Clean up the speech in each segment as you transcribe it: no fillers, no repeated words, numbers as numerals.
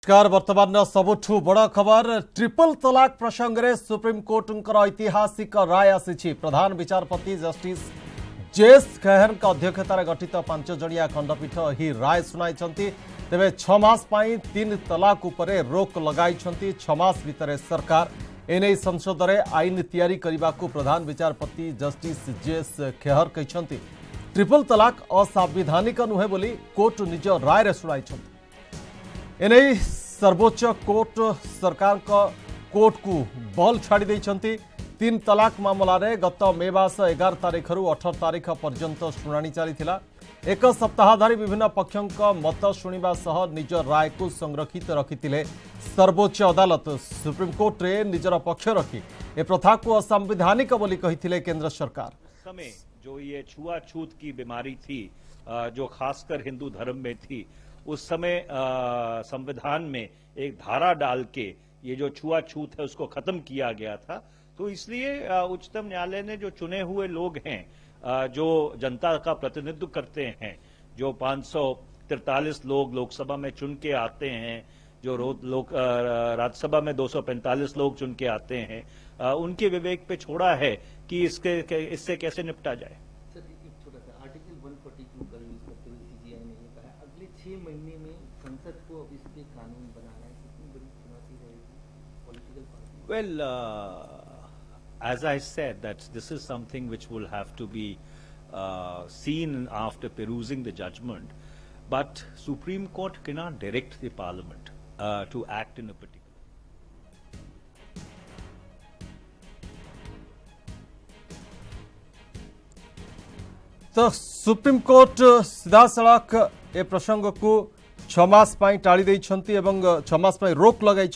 नमस्कार। वर्तमान सबुठु बड़ खबर ट्रिपल तलाक प्रसंग में सुप्रीमकोर्ट ऐतिहासिक राय आसी। प्रधान विचारपति जस्टिस जेएस खेहर अध्यक्षतार गठित 5 जणिया खंडपीठ ही राय सुनाई। तेबे 6 मास 3 तलाक उपरे रोक लगाई। 6 मास भितर सरकार एने संसद में आईन तैयारी करने को प्रधान विचारपति जस्टिस जेएस खेहर कहते। ट्रिपल तलाक असंवैधानिक नुहे बोली कोर्ट निज राय सुनाई। एने सर्वोच्च कोर्ट सरकार कोर्ट को बल छाड़ी देइछंती। 3 तलाक मामला रे गत मे मास 11 तारिख रु 18 तारिख पर्यंत शुणाणी चलीथिला। एक सप्ताह धरी विभिन्न पक्षों मत शुणा सह निज राय को संरक्षित रखिथिले सर्वोच्च अदालत। सुप्रीमकोर्ट रे निजर पक्ष रखी ए प्रथा को असंवैधानिक बोली कहिथिले केंद्र सरकार। समय जो ये छुआछूत की बीमारी थी जो खासकर हिंदू धर्म में थी, उस समय संविधान में एक धारा डाल के ये जो छुआछूत है उसको खत्म किया गया था। तो इसलिए उच्चतम न्यायालय ने जो चुने हुए लोग हैं, जो जनता का प्रतिनिधित्व करते हैं, जो 543 लोग लोकसभा में चुन के आते हैं, जो राज्यसभा में 245 लोग चुन के आते हैं, उनके विवेक पे छोड़ा है कि इससे कैसे निपटा जाए। सर, एक छोटा सा आर्टिकल 142 का यूज करते हुए सीजीआई ने ये कहा अगले 6 महीने में संसद को अब इस पे कानून बनाना है। कितनी बड़ी चुनौती रहेगी political party? Well, as I said, that this is something which will have to be seen after perusing the judgment. But Supreme Court cannot direct the Parliament to act in a particular. तो supreme court सीधा सड़क ए प्रसंग को 6 मास टाड़ी देइछंती एवं 6 मास रोक लगाई।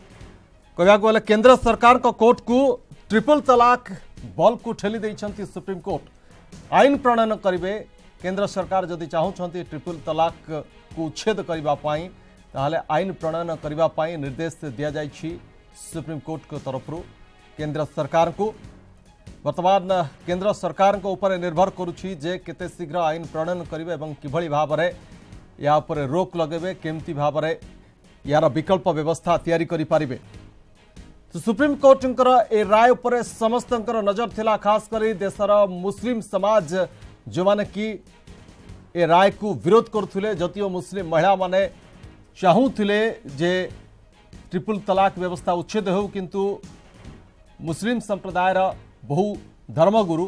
कहवा गले केंद्र सरकार को कोर्ट को ट्रिपल तलाक बल को ठेली देइछंती सुप्रीम कोर्ट। आईन प्रणयन करेंगे केंद्र सरकार जदि चाहूँगी ट्रिपल तलाक को उच्छेद करने ताहले आईन प्रणयन करने निर्देश दि जाइछि सुप्रीम कोर्ट को तरफ केंद्र सरकार को। वर्तमान केंद्र सरकार को ऊपर निर्भर करुछि जे केते शीघ्र आईन प्रणयन करेंगे और किभली भाव में या उपरे रोक लगेबे, केमती भाव में यार विकल्प व्यवस्था तैयारी करि पारिबे। तो सुप्रीम कोर्ट ए राय उपर समस्त नजर थिला, खास करी देशर मुस्लिम समाज जो माने कि ए राय को विरोध करुथिले। जतियो मुस्लिम महिला माने चाहूथिले जे ट्रिपल तलाक व्यवस्था उच्छेद हो, किंतु मुस्लिम संप्रदायर बहु धर्मगुरु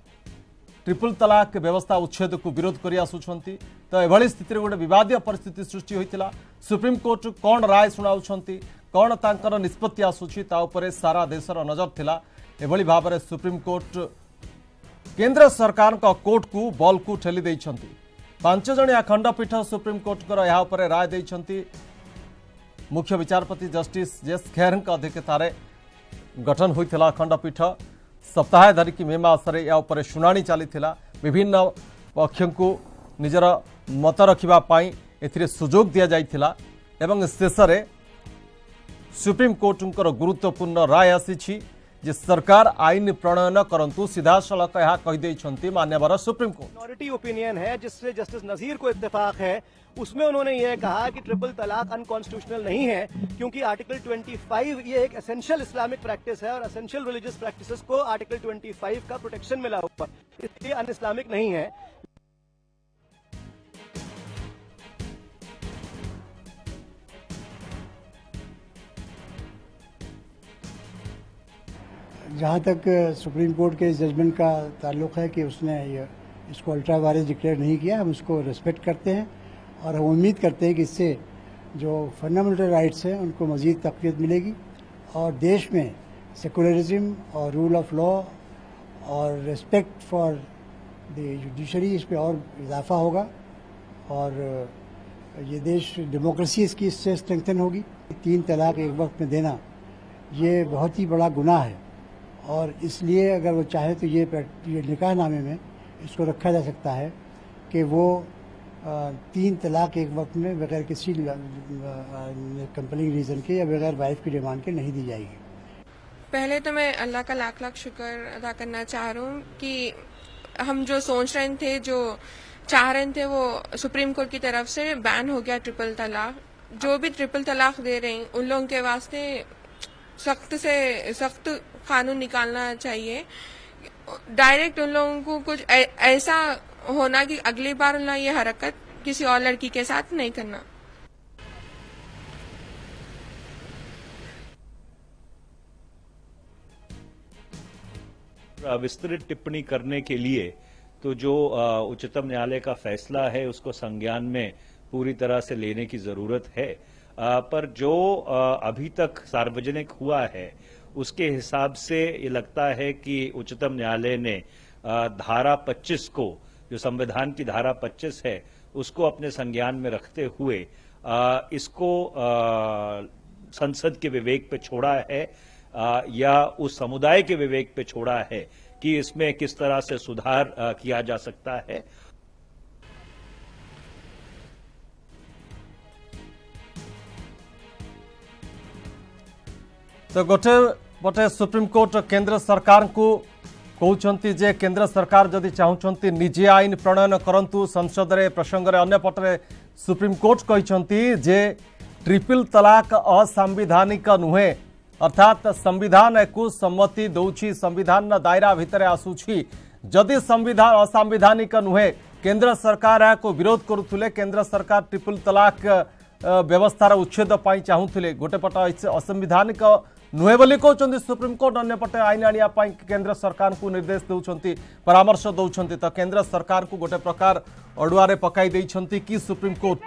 ट्रिपल तलाक व्यवस्था उच्छेद को विरोध कर आसुछंती। तो एभली स्थिति गोटे विवादीय परिस्थिति सृष्टि होइतिला। सुप्रीम कोर्ट कौन राय सुनाउछंती, कौन तांकर निष्पत्ति आसुछि ता उपरे सारा देशर नजर थिला। एभली भाव में सुप्रीम कोर्ट केंद्र सरकार का कोर्ट को बल को ठेली देइछंती। 5 जणिया खंडपीठ सुप्रीम कोर्ट को यहा उपरे राय देइछंती। मुख्य विचारपति जस्टिस जेएस खेहर अध्यक्षतार गठन होइतिला खंडपीठ। सप्ताह धरिकी मे मासरे या उपरे शुणाणी चलीथिला। विभिन्न पक्षों को निजर मत रखिबा पाई एथिरे सुजोग दिया जाइथिला एवं शेष में सुप्रीम कोर्टंकर गुरुत्वपूर्ण राय आसीछि जे सरकार आईन प्रणयन करंतु। सीधा सड़क यह कही मान्यवर सुप्रीम कोर्ट। मिनॉरिटी ओपिनियन है जिससे जस्टिस नजीर को इत्तेफाक है, उसमें उन्होंने यह कहा कि ट्रिपल तलाक अनकॉन्स्टिट्यूशनल नहीं है, क्योंकि आर्टिकल 25 ये एक एसेंशियल इस्लामिक प्रैक्टिस है और एसेंशियल रिलीजियस प्रैक्टिसेस को आर्टिकल 25 का प्रोटेक्शन मिला हुआ, इसलिए अन इस्लामिक नहीं है। जहाँ तक सुप्रीम कोर्ट के जजमेंट का ताल्लुक है कि उसने इसको अल्ट्रा वायरस डिक्लेयर नहीं किया, हम उसको रिस्पेक्ट करते हैं और हम उम्मीद करते हैं कि इससे जो फंडामेंटल राइट्स हैं उनको मज़ीद तक़वियत मिलेगी और देश में सेकुलरिज्म और रूल ऑफ लॉ और रिस्पेक्ट फॉर द जुडिशरी इस पर और इजाफा होगा और ये देश डेमोक्रेसी इसकी इससे स्ट्रेंथन होगी। 3 तलाक एक वक्त में देना ये बहुत ही बड़ा गुनाह है और इसलिए अगर वो चाहे तो ये निकाहनामे में इसको रखा जा सकता है कि वो 3 तलाक एक वक्त में बगैर किसी कंपलिंग रीज़न के या बगैर वाइफ की डिमांड के नहीं दी जाएगी। पहले तो मैं अल्लाह का लाख लाख शुक्र अदा करना चाह रहा हूँ कि हम जो सोच रहे थे, जो चाह रहे थे, वो सुप्रीम कोर्ट की तरफ से बैन हो गया ट्रिपल तलाक। जो भी ट्रिपल तलाक दे रहे हैं उन लोगों के वास्ते सख्त से सख्त कानून निकालना चाहिए। डायरेक्ट उन लोगों को कुछ ऐसा होना कि अगली बार उन ये हरकत किसी और लड़की के साथ नहीं करना। विस्तृत टिप्पणी करने के लिए तो जो उच्चतम न्यायालय का फैसला है उसको संज्ञान में पूरी तरह से लेने की जरूरत है, पर जो अभी तक सार्वजनिक हुआ है उसके हिसाब से ये लगता है कि उच्चतम न्यायालय ने धारा 25 को, जो संविधान की धारा 25 है, उसको अपने संज्ञान में रखते हुए इसको संसद के विवेक पे छोड़ा है या उस समुदाय के विवेक पे छोड़ा है कि इसमें किस तरह से सुधार किया जा सकता है। तो गोटे पटे सुप्रीमकोर्ट केंद्र सरकार को कहते जे केंद्र सरकार जदि चाहते निजे आईन प्रणयन करंतु संसद रे प्रसंग रे अन्य पटे सुप्रीमकोर्ट कहते जे ट्रिपल तलाक असंवैधानिक नुहे, अर्थात संविधान को सम्मति दौछि, संविधान दायरा भितर आसुछि। जदि संविधान असंवैधानिक नुहे, केंद्र सरकार को विरोध करुले, केंद्र सरकार ट्रिपल तलाक व्यवस्थार उच्छेद पाई चाहूले, गोटे पट असंवैधानिक नुहे बोली कहते सुप्रीमकोर्ट, अन्य पटे आईन आनिया केंद्र सरकार को निर्देश दौरान परामर्श दौरान, तो केंद्र सरकार को गोटे प्रकार अड़ुआरे पकाई देइछंती कि सुप्रीमकोर्ट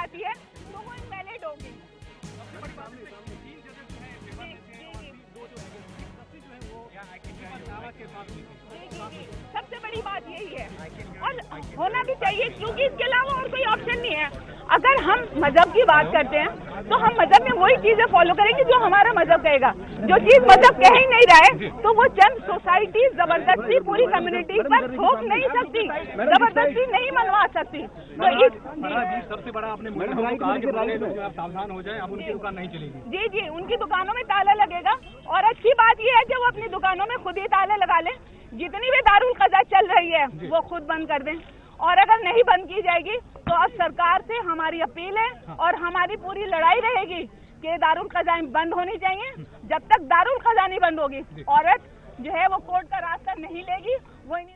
सबसे बड़ी बात यही है और होना भी चाहिए, क्योंकि इसके अलावा और कोई ऑप्शन नहीं है। अगर हम मजहब की बात करते हैं तो हम मजहब में वही चीजें फॉलो करेंगे जो हमारा मजहब कहेगा। जो चीज मजहब कह ही नहीं रहा है तो वो चंद सोसाइटी जबरदस्ती पूरी कम्युनिटी पर थोप नहीं सकती, जबरदस्ती नहीं मनवा सकती। तो इस सबसे बड़ा आपने सावधान हो जाए, अब उनकी दुकान नहीं चलेगी। जी जी, उनकी दुकानों में ताला लगेगा और अच्छी बात यह है कि वो अपनी दुकानों में खुद ही ताले लगा लें। जितनी भी दारुल कज़ा चल रही है वो खुद बंद कर दें, और अगर नहीं बंद की जाएगी तो अब सरकार से हमारी अपील है और हमारी पूरी लड़ाई रहेगी कि दारुल कज़ा बंद होनी चाहिए। जब तक दारुल कज़ा नहीं बंद होगी, औरत जो है वो कोर्ट का रास्ता नहीं लेगी। वो नहीं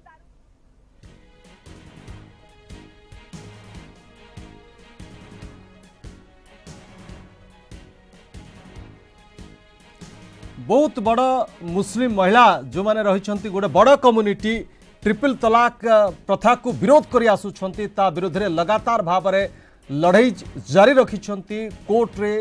बहुत बड़ मुस्लिम महिला जो माने रही गोटे बड़ कम्युनिटी ट्रिपल तलाक प्रथा को विरोध कर आसुंट, ता विरोध में लगातार भाव में लड़ाई जारी रखिंट कोर्ट रे,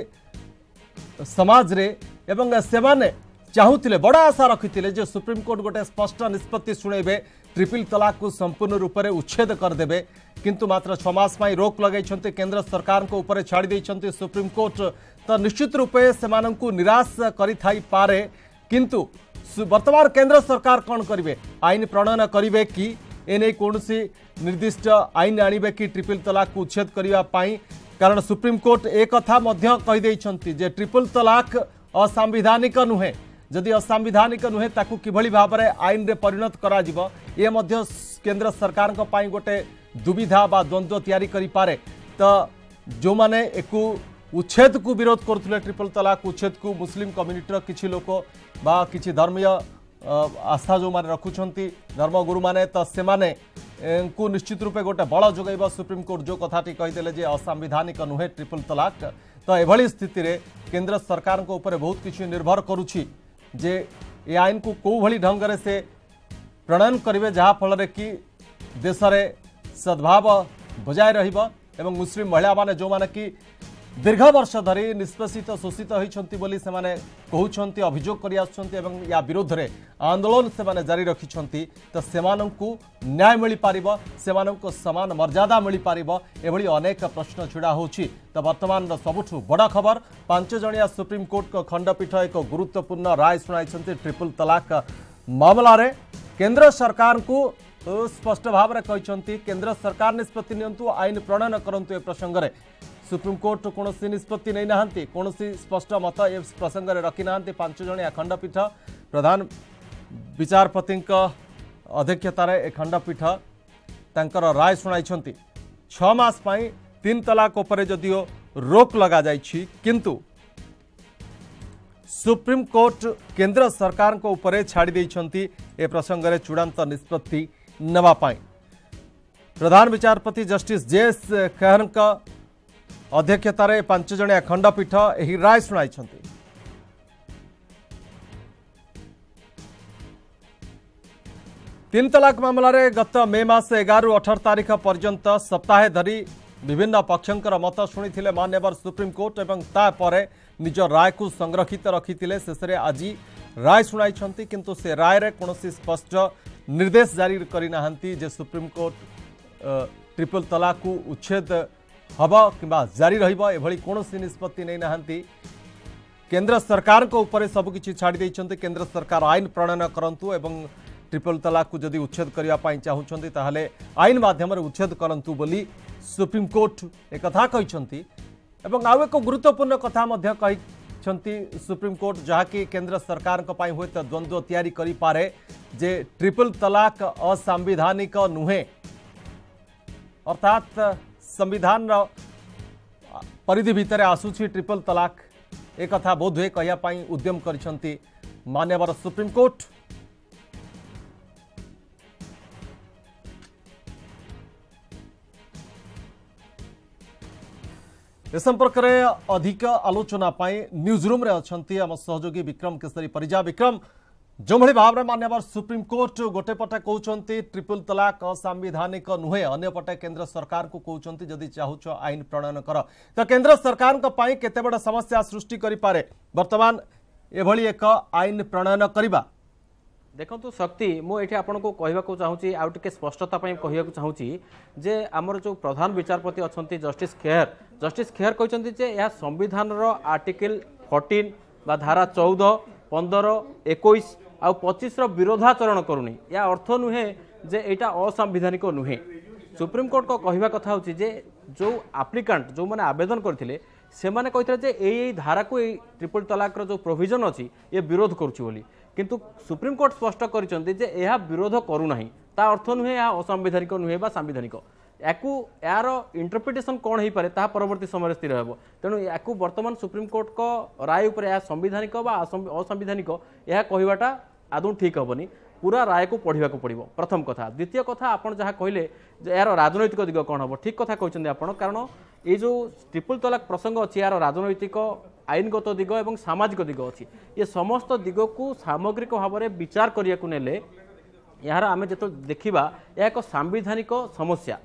समाज रे, एवं सेमाने चाहूले बड़ आशा रखी जे सुप्रीमकोर्ट गोटे स्पष्ट निष्पत्ति शुणेबे, ट्रिपल तलाक को संपूर्ण रूप से उच्छेद करदे, किंतु मात्र 6 मास रोक लगे केंद्र सरकार को ऊपर छाड़ी देइछन्ति सुप्रीमकोर्ट। तो निश्चित रूपे सेमानंकु निराश करि थाई पारे, किंतु वर्तमान केंद्र सरकार कौन करिवे, आईन प्रणयन करिवे कि एने कौनसी निर्दिष्ट आईन आनिबे कि ट्रिपल तलाक को उच्छेद करिवा पाई? कारण सुप्रीमकोर्ट एक कथा मध्य कहि देइछन्ति जे ट्रिपल तलाक असंवैधानिक नुहे, जदि असंवैधानिक नुहे ताकू किभली भाव में आईन रे परिणत करा जिवो, ये मध्य केंद्र सरकार को पाई गोटे दुविधा बा द्वंद्व तैयारी करि पारे। तो जो माने एकु उच्छेद को विरोध करुले, ट्रिपल तलाक उच्छेद को मुस्लिम कम्युनिटीर किछि लोक बा किछि धर्मीय आस्था जो माने रखुछंती धर्मगुरु माने, तो सेमाने को निश्चित रूपे गोटे बल जोगैबा सुप्रीमकोर्ट जो कथाटी कहीदेले जे असंवैधानिक नुहे ट्रिपल तलाक। तो एभली स्थिति रे केंद्र सरकार को ऊपर बहुत किछि निर्भर करुछि जे ये आईन को कौ भली ढंग रे से प्रणयन करिवे, जहा फल कि देश रे सद्भाव बजाय रहिबो एवं मुस्लिम महिला माने जो माने कि दीर्घ वर्ष धरी निष्पेषित शोषित होइछन्ति बोली सेमाने कहउछन्ति, अभियोग करि आछन्ति एवं या विरोध रे आंदोलन सेमाने जारी रखिछन्ति। तो सेमानंकु न्याय मिली पारिबो, सेमानंकु समान मर्यादा मिली पारिबो, एभली अनेक प्रश्न छिड़ा होछि। तो वर्तमान सबुठु बड़ खबर, 5 जणिया सुप्रीमकोर्ट को खंडपीठ एक गुरुत्वपूर्ण राय सुनाइछन्ति ट्रिपल तलाक मामला रे। केंद्र सरकार को स्पष्ट भाव में कहते केंद्र सरकार निष्पत्ति नियंतु, आईन प्रणयन करंतु। ए प्रसंग रे सुप्रीमकोर्ट कौन निष्पत्ति नहीं ना, कौन स्पष्ट मत ए प्रसंग में रखी ना। 5 जणिया खंडपीठ प्रधान विचारपति अध्यक्षतार ए खंडपीठ तांकर राय सुनाई। 6 मास 3 तलाक उपर जदिओ रोक लगा जाइछि किंतु सुप्रीम कोर्ट केंद्र सरकार को ऊपर छाड़ी देइछंती ए प्रसंग रे चूड़ांत निष्पत्ति नवा पाई। प्रधान विचारपति जस्टिस जेएस खेहर अध्यक्षतार 5 जणिया खंडपीठ एही राय सुनाई। 3 तलाक मामलें गत मे मास 11 ରୁ 18 तारीख पर्यंत सप्ताहे धरी विभिन्न पक्षंकर मत शुणी मान्यवर सुप्रीम कोर्ट एवं तापर निज राय को संरक्षित रखिते शेष में आज राय शुणाई किंतु से राय रे कौन स्पष्ट निर्देश जारी करना जे सुप्रीम कोर्ट ट्रिपल तलाक को उच्छेद हम कि जारी रही कौन निष्पत्ति नहीं नहांती। केंद्र सरकार को ऊपर सबकि छाड़ी देइछन्ते केंद्र सरकार आईन प्रणयन करंतु एवं ट्रिपल तलाक को जदि उच्छेद करने चाहूँगी ताहले आईन माध्यम उच्छेद करंतु बोली सुप्रीम कोर्ट एक कथा कहिसंती। एवं आउ एक गुरुत्वपूर्ण कथा मध्य कहिसंती सुप्रीम कोर्ट जहाँकि केंद्र सरकार हुए तो द्वंद्व तैयारी करि पारे जे ट्रिपल तलाक असंवैधानिक नुहे अर्थात संविधान परिधि भितर आसुछि ट्रिपल तलाक एक कथा बोध हुए कहवाई उद्यम करिसंती मान्यवर सुप्रीम कोर्ट। ए संपर्क में अधिक आलोचना न्यूज रूम रे अछंती आम सहयोगी विक्रम केसरी परिजा। विक्रम जो भाव में मान्यवर सुप्रीम कोर्ट गोटे पटे कहते ट्रिपल तलाक असंवैधानिक नुहे अन्य पटे केंद्र सरकार को कहते जदि चाहूच आईन प्रणयन कर तो केंद्र सरकार केते बड़ समस्या सृष्टि करि पारे वर्तमान एभली एक आईन प्रणयन करबा। देखो शक्ति मुझे आपन को कहवाक चाहूँगी आउ टे स्पष्टता कहवाक चाहूँगी जे आमर जो प्रधान विचारपति अच्छा जस्टिस खेहर कहते यह संविधान आर्टिकल 14 बा धारा 14, 15, 21 आउ 25 विरोधाचरण करूनी या अर्थ नुहे जे एटा असंवैधानिक नुहे। सुप्रीम कोर्ट को कहवा कथा होची जे जो एप्लिकेंट जो माने आवेदन करथिले से माने कहथिले जे एई धारा को ट्रिपल तलाक जो प्रोविजन अछि ये विरोध करूची बोली किंतु सुप्रीम कोर्ट स्पष्ट करिसंती जे यह विरोध करू नाही ता अर्थ नुहे या असंवैधानिक नुहे बा संवैधानिक याकू यार इंटरप्रिटेशन कौन हो पारे ता परवर्ती समय स्थिर हेबो। तेणु याकू वर्तमान सुप्रीम कोर्ट को राय उपर या संवैधानिक बा असंवैधानिक यह कहवाटा आदौ ठीक हेबनी पूरा राय को पढ़ा पड़ो प्रथम कथा। द्वितीय कथा आपन जहाँ कहले यार राजनैतिक दिग कौन हम ठीक कथा कहते आपन कारण ये जो ट्रिपल तलाक प्रसंग अच्छी यार राजनैतिक आईनगत दिग और सामाजिक दिग अच्छी ये समस्त दिग को सामग्रिक भाव में विचार करने को नेले यार आम जो देखा यह एक सांविधानिक समस्या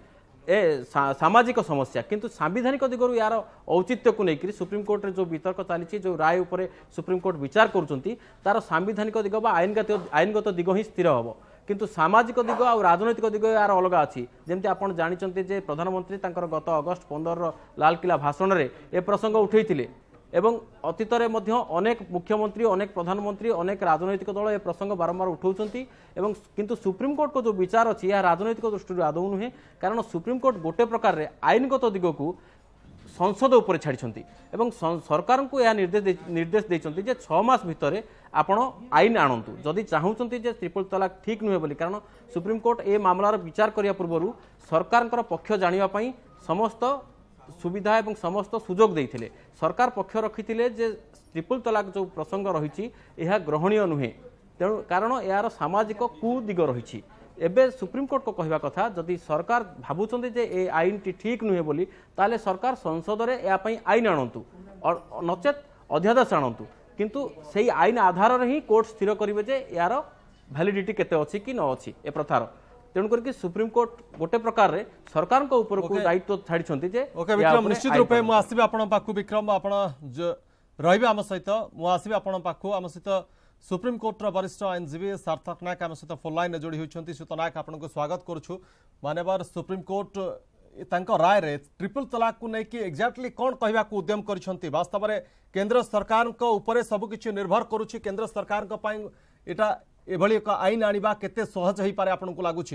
सामाजिक समस्या किंतु सांविधानिक दिगरु यार औचित्य को लेकर सुप्रीम कोर्ट रे जो वितर्क चली जो राय उपरे सुप्रीम कोर्ट विचार करुँच तार सांविधानिक दिग बा आईनगत दिग ही स्थिर हम किंतु सामाजिक दिग और राजनैतिक दिग यार अलग अच्छी जमती आपड़ जानते जे प्रधानमंत्री गत अगस्ट 15 लालकिला भाषण में ए प्रसंग उठे एवं अतीत में अनेक मुख्यमंत्री अनेक प्रधानमंत्री अनेक राजनैतिक दल ए प्रसंग बारंबार उठाउछंती एवं किंतु सुप्रीम कोर्ट को जो विचार अच्छी यह राजनैतिक दृष्टि आदौ नुहे कारण सुप्रीम कोर्ट गोटे प्रकार रे आईनगत दिग को संसद उपर छाड़ी एवं सरकार को यह निर्देश देइछंती जे 6 मास भितर आपण आईन आणंतु जदि चाहूँगी जे ट्रिपल तलाक ठीक नुहे बोली कारण सुप्रीम कोर्ट ए मामलार विचार करिया पूर्व सरकार पक्ष जानिबा समस्त सुविधा एवं समस्त सुजोग देइथिले सरकार पक्ष रखिथिले जे ट्रिपल तलाक जो प्रसंग रही यह ग्रहणीय नुहे तेणु कारण यार सामाजिक कुदिग रही एबे सुप्रीम कोर्ट को कहवा कथा जदि सरकार भावुंट जे ए आईन टी ठीक नुहे बोली ताले सरकार संसद में यापाई आईन आणंतु और नचेत अध्यादेश आणंतु किंतु सेही आईन आधार रे ही कोर्ट स्थिर करिवे जे यार वैलिडिटी केते अछि कि न अछि ए प्रथार तेणुक सुप्रीम कोर्ट गोटे प्रकार रे सरकार को ऊपर को दायित्व छाड़ी जे ओके विक्रम निश्चित रूपे मु आसीबे आपण पाखु विक्रम आपण रहिबे आम सहित मु आसीबे आपण पाखु आम सहित सुप्रीम कोर्ट वरिष्ठ आईनजीवी सार्थक नायक आम सहित फोन लाइन जोड़ी होती सुत नायक आपन को स्वागत करुछु मानवर सुप्रीम कोर्ट तांको राय रे ट्रिपल तलाक को लेकिन एक्जाक्टली कौन कहवा को उद्यम करिसंती वास्तव में केंद्र सरकार को ऊपर सबकि निर्भर करुछि केंद्र सरकार को पई एटा एभली एक आईन आनिबा केते सहज होई पारे आपन को लागुछि।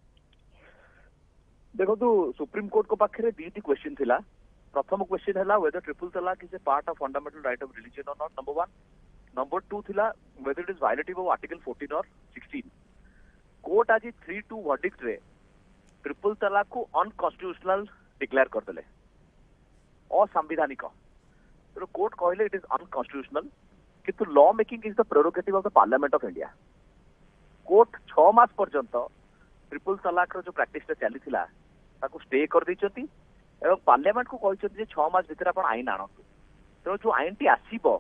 देखो तो सुप्रीम कोर्ट को पाखे दीटी क्वेश्चन थिला प्रथम क्वेश्चन है whether triple talaq is a part of fundamental right of religion और नॉट नंबर 1 नंबर 2 थिला whether it is violative of article 14 और 16 कोर्ट आज 3-2 वर्डिक्ट रे ट्रिपल तलाक को अनकॉन्स्टिट्यूशनल डिक्लेयर कर देले असंवैधानिक तेणु कोर्ट कहले इट इज अनकन्स्टिट्यूशनल किंतु law making is the prerogative of the parliament of India court 6 मास पर्यंत ट्रिपल तलाक जो प्रैक्टिस चली स्टे कर देइछथि एवं पार्लियामेंट को कहते 6 मास भीतर आप आईन आणतु तेणु जो आईन टी आसीबो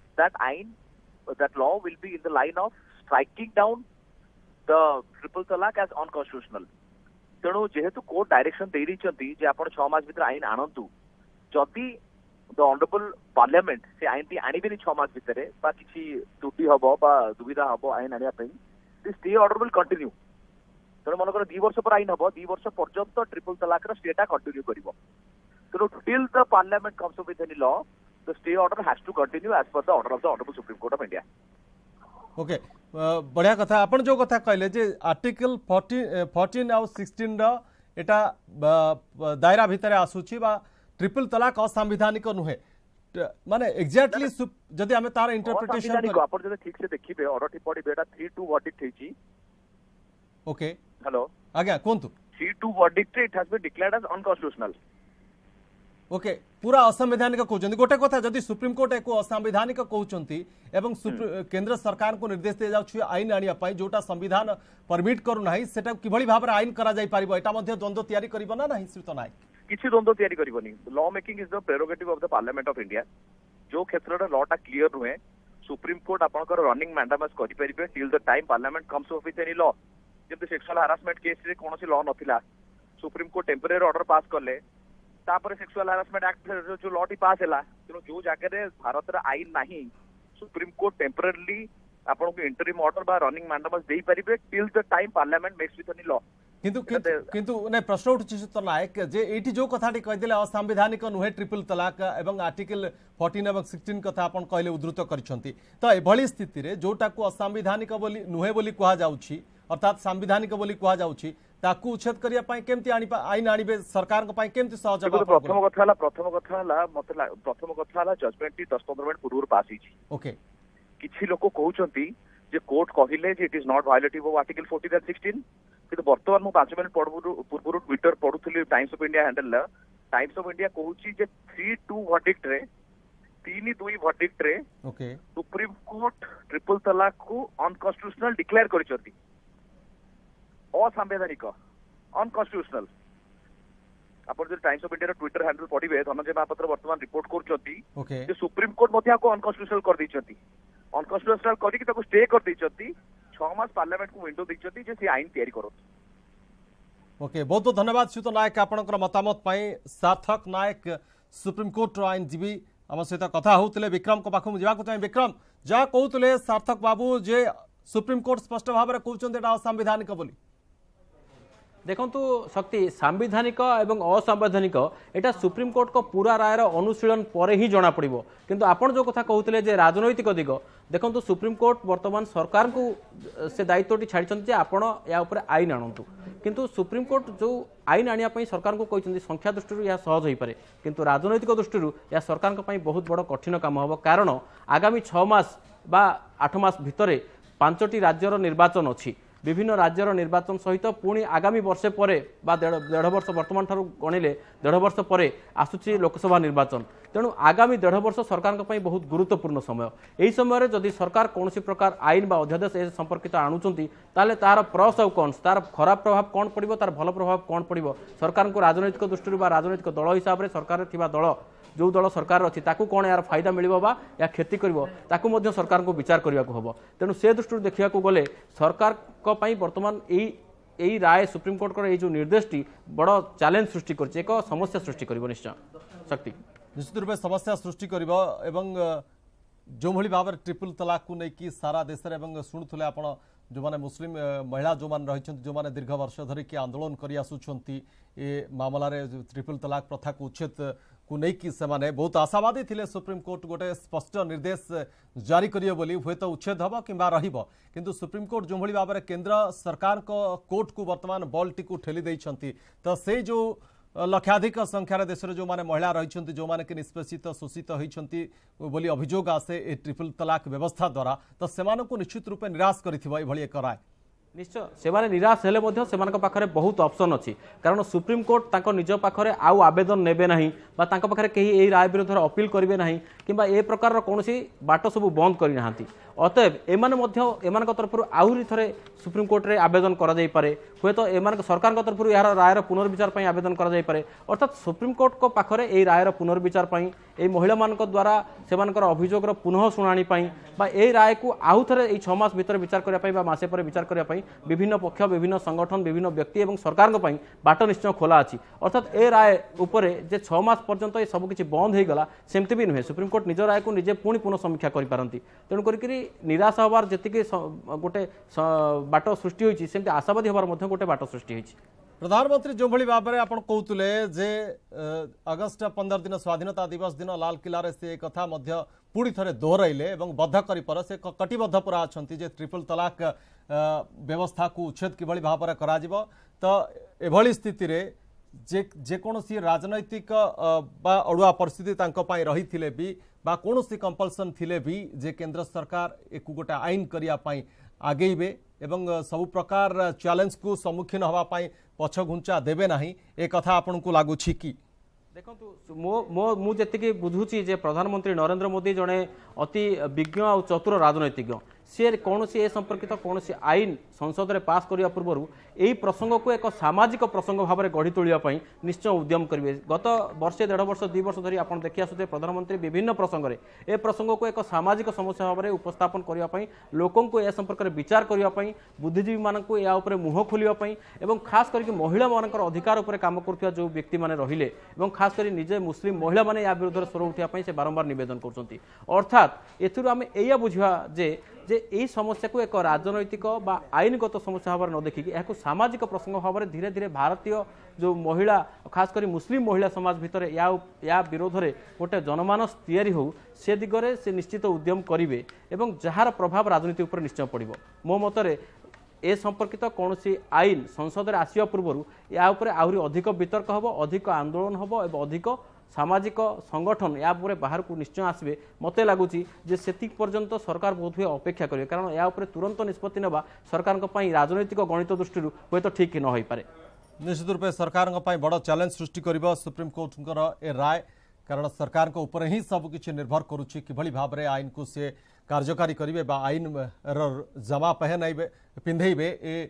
that law will be in the line of striking down the triple talaq as unconstitutional तेणु जेहेतु कोर्ट डायरेक्शन दे रही जे आप 6 मास भीतर आईन आणतु जदि द ऑनरेबल पार्लियामेंट से आईन टी आनिबेनी 6 मास भीतर बा किछि त्रुटि हबो बा दुविधा हबो आईन आनिया पई this stay order will continue तेणु मनकर 2 वर्ष पर आईन हबो 2 वर्ष पर्यंत ट्रिपल तलाक रा स्टेटा कंटिन्यू करिवो तेणु till the parliament comes with any law the stay order has to continue as per the order of the Honorable Supreme Court of India. Okay बढ़िया कथा आपण जो कथा कहले जे आर्टिकल 14 और 16 रा एटा दायरा भितर आसुची बा ट्रिपल तलाक असंवैधानिक नुहे माने एग्जैक्टली जदि हमें तार इंटरप्रिटेशन को आपण जदि ठीक से देखिबे ऑर्डर टी पडी बेटा 3-2 वर्डिक्ट हेची ओके हेलो आज्ञा कोंतु 3-2 verdict it has been declared as unconstitutional okay पूरा असंवैधानिक कहते गोटे कथा जदि सुप्रीम कोर्ट एक असंवैधानिक कहते केंद्र सरकार को निर्देश दि जाउछि आईन आनिया जोटा संविधान परमिट करूना सेटा किभली भाव आईन करा जाई पारिबो एटा मध्ये द्वंद्व तयारी करिबो ना नाही श्रीत नायक किछि द्वंद्व तयारी करिबोनी law making is the prerogative of the parliament of India जो क्षेत्र रे लॉ टा क्लियर रुहे सुप्रीम कोर्ट आपनकर रनिंग मैंडेमस करि परिबे till the time parliament comes up with any law जब सेक्सुअल हरासमेंट केस रे कोनोसी लॉ नथिला supreme court temporary order pass करले तापर सेक्सुअल हरासमेंट एक्ट जो लॉ टी पास हैला तेणु जो जगह भारत रे आईन नाही सुप्रीम कोर्ट टेम्परेरी आपन को इंटरिम ऑर्डर बा रनिंग मैंडेमस देई परिबे till the time parliament makes with any law किंतु ने प्रश्न उठुछि तो नायक जे एठी जो कथाटी कहि देले असंवैधानिक नुहे ट्रिपल तलाक एवं आर्टिकल 14 एवं 16 कथा आपन कहले उद्धृत करिसंती तो एभली स्थिति रे जोटा को असंवैधानिक बोली नुहे बोली कहा जाउछि अर्थात संवैधानिक बोली कहा जाउछि ताकू उच्छेद करिया पई केमति आईन आनिबे सरकार को पई केमति सहज प्रथम कथा हला जजमेंट टी 10-15 मिनट पूर्व पास हिची ओके किछि लोक कहउचंती जे कोर्ट कहिले जे it is not violative of article 14 and 16 किंतु वर्तमान मु 5 मिनट पूर्व ट्विटर पढुथली Times of India handle Times of India कहउची जे 3-2 वर्डिक्ट रे 3-2 वर्डिक्ट रे ओके सुप्रीम कोर्ट ट्रिपल तलाक को अनकॉन्स्टिट्यूशनल डिक्लेयर करिसंती असंवैधानिक अनकॉन्स्टिट्यूशनल आप Times of India Twitter handle पढ़िबे धनंजय महापात्र वर्तमान रिपोर्ट करछंती जे सुप्रीम कोर्ट मध्ये को अनकॉन्स्टिट्यूशनल कर दैछंती अनकॉन्स्टिट्यूशनल करी ताको स्टे कर दैछंती 6 मास पार्लियामेंट को विंडो दैछंती जे से आईन तयारी करो ओके बहुत बहुत धन्यवाद श्रीत नायक आपनकर मतामत पई सार्थक नायक सुप्रीम कोर्ट आईनजीवी आम सहित कथा होउतले विक्रम को पाखु जाको चाहे विक्रम जा कहउतले सार्थक बाबू जे सुप्रीम कोर्ट स्पष्ट भाव में कहउछन एटा असंवैधानिक बोली देखु शक्ति सांविधानिक एवं असंवैधानिक एटा सुप्रीम कोर्ट को पूरा रायर अनुशीलन पर ही जना पड़ो किंतु आपण जो कथा कहते जे राजनैतिक दिग देखो सुप्रीम कोर्ट वर्तमान सरकार को से दायित्व छाड़ी आपण या ऊपर आईन आणतु किंतु सुप्रीम कोर्ट जो आईन आनिया सरकार को कहते संख्या दृष्टि यह सहज हो पारे किंतु राजनैतिक दृष्टि यह सरकार बहुत बड़ कठिन काम हम कारण आगामी 6 मास बा 8 मास भितर 5टी राज्यर निर्वाचन अच्छी विभिन्न राज्यर निर्वाचन सहित पुणी आगामी वर्षे पर डेढ़ वर्ष वर्तमान ठारू गणिले 1.5 वर्ष पर आसुची लोकसभा निर्वाचन तेणु आगामी 1.5 वर्ष सरकार बहुत गुरुत्वपूर्ण समय यही समय जदि सरकार कौन प्रकार आईन बा अध्यादेश ए संपर्कित आणुचंती ताले तार प्लस और कौन तार खराब प्रभाव कौन पड़ो तार भल प्रभाव कौन पड़ो सरकार को राजनैतिक दृष्टि राजनैतिक दल हिसाब से सरकार थिबा दल जो दल सरकार अच्छी ताकू कौन यार फायदा मिलिबो बा या क्षति करिवो ताकू मध्य सरकार को विचार करने को हम तेणु से दृष्टि देखा गले सरकार को वर्तमान यही राय सुप्रीम कोर्ट को जो निर्देश बड़ चैलेंज सृष्टि कर एक समस्या सृष्टि कर निश्चय शक्ति निश्चित रूप समस्या सृष्टि कर जो भली भाव ट्रिपल तलाक को लेकिन सारा देश में शुणुले आप जो माने मुस्लिम महिला जो माने रही जो माने दीर्घ वर्ष धरिकी आंदोलन कर आसुंच मामला ट्रिपल तलाक प्रथा को उच्छेद को लेकिन से माने बहुत आशावादी थिले सुप्रीम कोर्ट गोटे स्पष्ट निर्देश जारी करियो बोली हुए तो उच्छेद हम कि किंतु सुप्रीम कोर्ट जो भली भाव केंद्र सरकार को कोर्ट को वर्तमान बॉल टी ठेली देइछंती तो से जो लक्षाधिक संख्यार देश जो माने महिला रही जो माने कि निष्पेषित शोषित होती बोली अभियोग आसे ए ट्रिपल तलाक व्यवस्था द्वारा तो से निश्चित रूपे निराश कर एक राय निश्चय से निराश हेले पाखे बहुत ऑप्शन अच्छी कारण सुप्रीम कोर्ट तांको निज पाखरे आउ आवेदन नेबे नहीं बा तांको पाखरे कहीं यही राय विरोध अपील करेंगे नहीं कि ए प्रकार कौन बाट सब बंद करना अतएव एम तरफ आहरी थे सुप्रीम कोर्ट रे आवेदन करे हे तो एम सरकार तरफ यार रायर पुनर्विचार आवेदन करे अर्थात सुप्रीम कोर्ट को पाखरे यही रायर पुनर्विचार महिला मान द्वारा से अभियोगर पुनः शुणाणी यही राय को आउ थे 6 मास भीतर विचार करने मसे पर विचार करने विभिन्न पक्ष विभिन्न संगठन विभिन्न व्यक्ति और सरकार बाट निश्चय खोला अच्छी अर्थात ए राय उपरे जे 6 मास पर्यंत ये सबकि बंद हो गला सेमती भी नुहे सुप्रीम कोर्ट निज राय को निजे पुणी पुनः समीक्षा करपारती तेणु करी निराश हबार जी गोटे बाट सृष्टि होती सेमती आशावादी हबार गोटे बाट सृष्टि होती प्रधानमंत्री जो भली भाव में आप कहते जे अगस्ट 15 दिन स्वाधीनता दिवस दिन लाल किला से कथा पुणी थे दोहराइले बद्ध कर से कटिबद्ध पूरा अच्छा ट्रिपल तलाक व्यवस्था को उच्छेद किभली भाव में करा तो एभली स्थिति रे जेकोसी राजनैतिक अड़ुआ परिस्थिति रही थिले भी बा कोनोसी कंपल्सन थिले भी जे केंद्र सरकार एक गोटे आईन करने आगेबे एवं सबु प्रकार चैलेंज को सम्मुखीन हवा पछ घुंचा देवे नहीं ए कथा आपन को लागुछि कि देखो मु जी बुझुची जे प्रधानमंत्री नरेंद्र मोदी जड़े अति विज्ञ और चतुर राजनैतिज्ञ सी कौन ए संपर्कित कौन आईन संसद में पास करने पूर्व यही प्रसंग को एक सामाजिक प्रसंग भाव में गढ़ी तोड़ाई निश्चय उद्यम करेंगे गत वर्षे 1.5 वर्ष 2 वर्ष धरी आप देखी आसुचे प्रधानमंत्री विभिन्न प्रसंग में ए प्रसंग को एक सामाजिक समस्या भाव में उपस्थापन करने लोकों को यह संपर्क में विचार करने बुद्धिजीवी मानक या मुह खोलने और खास करके महिला मान अधिकार उपर काम कर जो व्यक्ति मैंने रहिले खास कर निजे मुस्लिम महिला मैंने या विरोध में स्वर उठाई से बारंबार नवेदन कर अर्थात एम या बुझा जे यही समस्या को एक राजनैतिक बा आईनगत समस्या भाव न देखिकी यह सामाजिक प्रसंग भाव में धीरे धीरे भारतीय जो महिला खास कर मुस्लिम महिला समाज भितर या विरोध में गोटे जनमानस तैयारी हो से दिगरे से निश्चित उद्यम करेंगे और जार प्रभाव राजनीति उपर निश्चय पड़ो मो मतरे ए संपर्कित कौन आईन संसद में आसवा पूर्व या आहरी अधिक वितर्क हम अधिक आंदोलन हम और अधिक सामाजिक संगठन या बाहर को निश्चय आसवे मत लगुच पर्यंत सरकार बहुत हुए अपेक्षा करेंगे कारण या तुरंत निष्पत्ति नेबा सरकार राजनैतिक गणित दृष्टि हे तो ठीक न हो पारे निश्चित रूप सरकार बड़ चैलेंज सृष्टि कर सुप्रीम कोर्ट ए राय कारण सरकार उपर ही सबकि निर्भर करुच्ची किभली भाव में आईन को सी कार्यकारी करेंगे आईन जमा पिंधेबे ए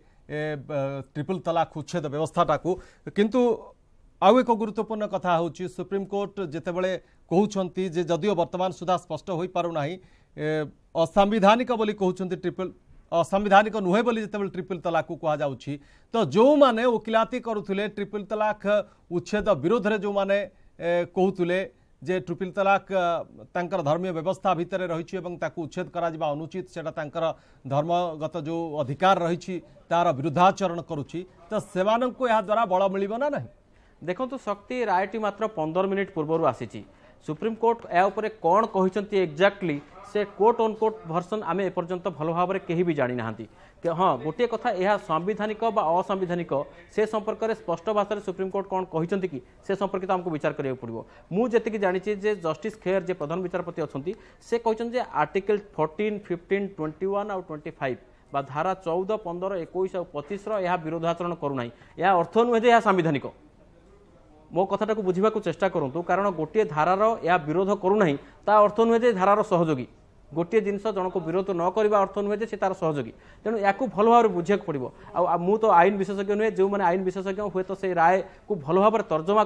ट्रिपल तलाक उच्छेद व्यवस्थाटा को किंतु आउ एक गुरुत्वपूर्ण कथा होची सुप्रीम कोर्ट जितेबले कहउछंती जे जदियो वर्तमान सुधा स्पष्ट होई पारु नाही असंवैधानिक बोली कहउछंती ट्रिपल असंवैधानिक नुहे बोली जितेबले ट्रिपल तलाक को कहा जाउछि तो जो माने वकिलाती करुथिले ट्रिपल तलाक उच्छेद विरोध रे जो माने कहउथिले जे ट्रिपल तलाक तांकर धर्मीय व्यवस्था भितर रही एवं ताकू उच्छेद करा जिबा अनुचित सेटा तांकर धर्मगत जो अधिकार रही तार विरुद्धाचरण करुछि तो सेमानंको या द्वारा बळ मिलिबो ना नहीं देखो तो शक्ति रायटी मात्र 15 मिनिट पूर्व आसी सुप्रीम कोर्ट या कौन कहते एक्जाक्टली से कोर्ट ऑन कोर्ट भर्सन आम एपर्यंत भल भाव में कहीं भी जानी ना हाँ गोटे कथा यह संवैधानिक बा असंवैधानिक से संपर्क में स्पष्ट भाषा में सुप्रीम कोर्ट कौन कहते कि से संपर्कित आमको विचार करा पड़ो मुझे जानी जस्टिस खेर जे प्रधान विचारपति अच्छा से कहते आर्टिकल 14, 15, 21 और 25 बा धारा 14, 15, 21 और 25 यह विरोधाचरण करूना या अर्थ नुहे यह संवैधानिक मो कथाटा को बुझा चेष्टा करूँ कारण गोटे धारार या विरोध करूना ता अर्थ नुहे धारार सहयोगी गोटे जिनस जन को विरोध न करवा अर्थ नुहे से तार सहयोगी तेणु या भल भाव में बुझा पड़ो मु तो आईन विशेषज्ञ नुहे जो मैंने आईन विशेषज्ञ हुए तो से राय को भल भाव में तर्जमा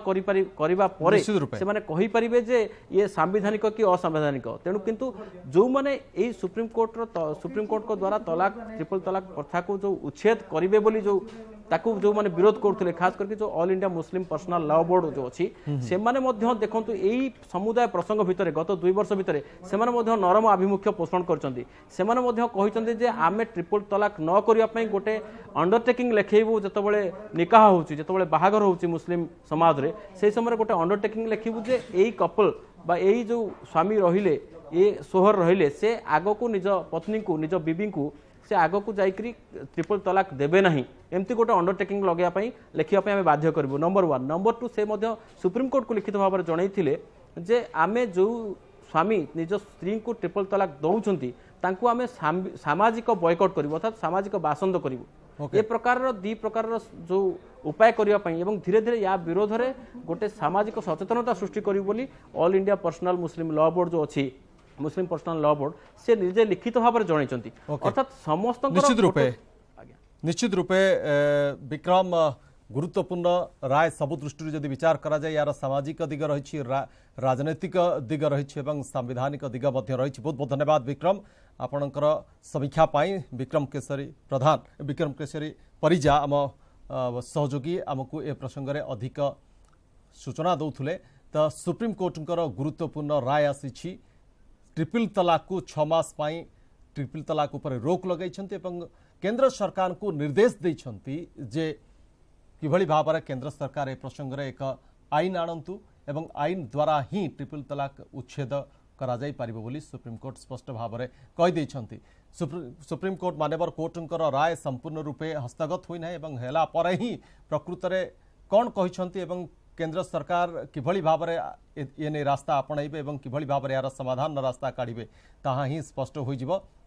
करें जे ये सांविधानिक कि असंवैधानिक तेणु किंतु जो मैंने सुप्रीम कोर्ट को द्वारा तलाक ट्रिपल तलाक प्रथा को जो उच्छेद करेंगे बोली जो मैंने विरोध करते खास करके जो All India Muslim Personal Law Board जो अच्छी से देखो यही समुदाय प्रसंग भितर गत 2 वर्ष भितर से नरम आभिमुख्य पोषण करते आमे ट्रिपल तलाक न करने गोटे अंडरटेकिंग लेखेबू जितेबाला निकाह होते बाहागर हो मुस्लिम समाज रे से समय गोटे अंडरटेकिंग लेखिबू जे यही कपल बा यही जो स्वामी रहिले ये सोहर रहिले से आग को निज पत्नी को निज बीबी को से आग को जाकरी ट्रिपल तलाक देवे नहीं एमती गोटे अंडरटेकिंग लगाई लिखापी आम बाध्य करूँ नंबर 1 नंबर 2 से सुप्रीम कोर्ट को लिखित भाव में जनईले जे आमे जो स्वामी निज स्त्री को ट्रिपल तलाक दौरान आम सामाजिक बॉयकट करूँ अर्थात सामाजिक बासंद करूँ ए प्रकार दी प्रकार जो उपाय करने धीरे धीरे या विरोध में गोटे सामाजिक सचेतनता सृष्टि करी All India Personal Muslim Law Board जो अच्छी मुस्लिम पर्सनल लॉ बोर्ड से निजे लिखित भाव में जन अर्थात समस्त निश्चित रूपे विक्रम गुरुत्वपूर्ण राय सबु दृष्टि जदि विचार करा जाए यार सामाजिक दिग रही राजनैतिक दिग रही सांविधानिक दिग रही बहुत बहुत धन्यवाद विक्रम आपणकर समीक्षा पाई विक्रम केशरी प्रधान विक्रम केशरी परिजा आम सहयोगी आमको ए प्रसंग में अधिक सूचना दौले तो सुप्रीम कोर्टंकर गुरुत्वपूर्ण राय आसी ट्रिपल तलाक को 6 मास ट्रिपल तलाक उपर रोक लगे केंद्र सरकार को निर्देश देइछंती जे किभली भाव में केंद्र सरकार ए प्रसंग में एक आईन आणंतु एवं आईन द्वारा ही ट्रिपल तलाक उच्छेद करा जाई पारिबो बोली सुप्रीम कोर्ट स्पष्ट भाव में कहि दैछंती। सुप्रीम कोर्ट मानवर कोर्टंकर राय संपूर्ण रूपे हस्तगत होई नै एवं हेला पर ही प्रकृत में कौन कहिछंती एवं केंद्र सरकार किभली भाव में ये रास्ता आपणाइबे एवं किभली भाव में यार समाधान रास्ता काढ़िबे ताहा ही स्पष्ट होई जिवो।